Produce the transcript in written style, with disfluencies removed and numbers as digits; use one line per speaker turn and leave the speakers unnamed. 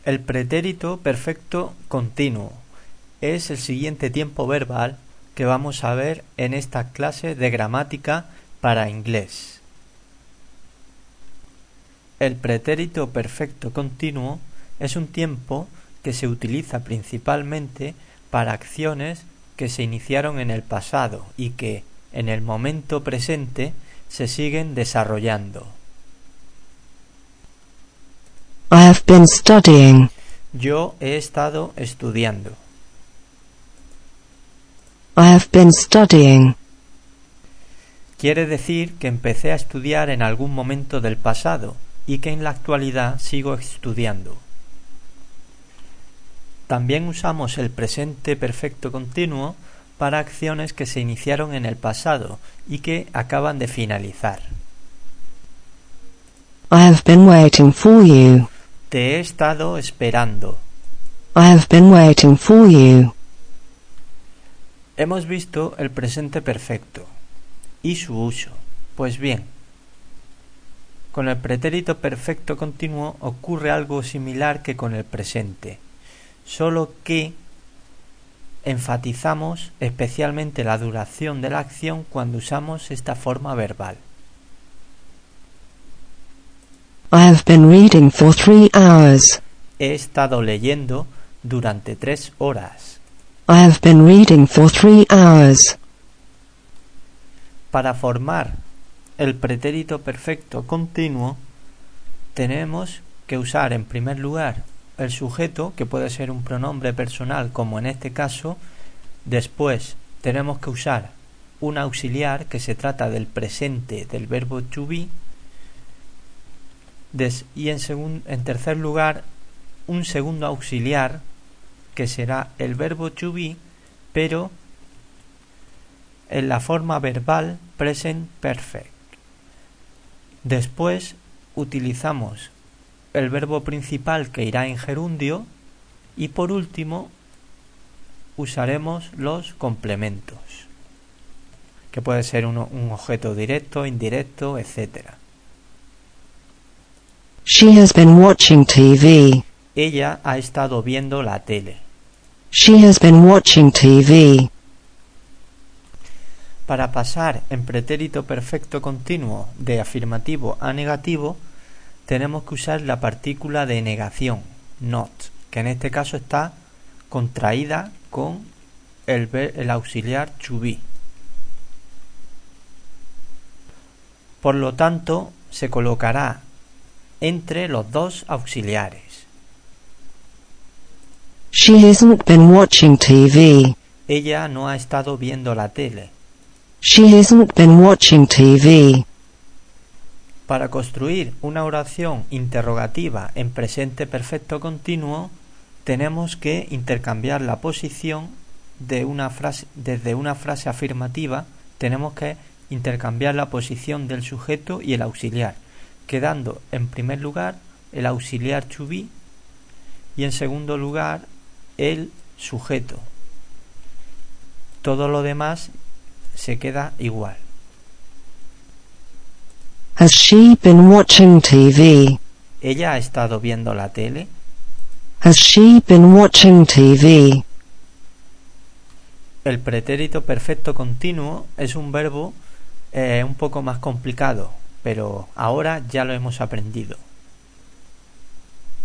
El pretérito perfecto continuo es el siguiente tiempo verbal que vamos a ver en esta clase de gramática para inglés. El pretérito perfecto continuo es un tiempo que se utiliza principalmente para acciones que se iniciaron en el pasado y que en el momento presente se siguen desarrollando.
I have been studying.
Yo he estado estudiando.
I have been studying.
Quiere decir que empecé a estudiar en algún momento del pasado y que en la actualidad sigo estudiando. También usamos el presente perfecto continuo para acciones que se iniciaron en el pasado y que acaban de finalizar.
I have been waiting for you.
Te he estado esperando.
I have been waiting for you.
Hemos visto el presente perfecto y su uso. Pues bien, con el pretérito perfecto continuo ocurre algo similar que con el presente, solo que enfatizamos especialmente la duración de la acción cuando usamos esta forma verbal.
I have been reading for 3 hours.
He estado leyendo durante 3 horas.
I have been reading for 3 hours.
Para formar el pretérito perfecto continuo, tenemos que usar en primer lugar el sujeto, que puede ser un pronombre personal como en este caso. Después tenemos que usar un auxiliar que se trata del presente del verbo to be. Y en tercer lugar un segundo auxiliar que será el verbo to be, pero en la forma verbal present perfect. Después utilizamos el verbo principal que irá en gerundio y por último usaremos los complementos, que puede ser un objeto directo, indirecto, etc.
She has been watching TV.
Ella ha estado viendo la tele.
She has been watching TV.
Para pasar en pretérito perfecto continuo de afirmativo a negativo, tenemos que usar la partícula de negación, not, que en este caso está contraída con el auxiliar to be. Por lo tanto, se colocará entre los dos auxiliares.
She hasn't been watching TV.
Ella no ha estado viendo la tele.
She hasn't been watching TV.
Para construir una oración interrogativa en presente perfecto continuo, tenemos que intercambiar la posición de una frase. Desde una frase afirmativa tenemos que intercambiar la posición del sujeto y el auxiliar, quedando en primer lugar el auxiliar to be y en segundo lugar el sujeto. Todo lo demás se queda igual.
Has she been watching TV?
¿Ella ha estado viendo la tele?
Has she been watching TV?
El pretérito perfecto continuo es un verbo un poco más complicado, pero ahora ya lo hemos aprendido.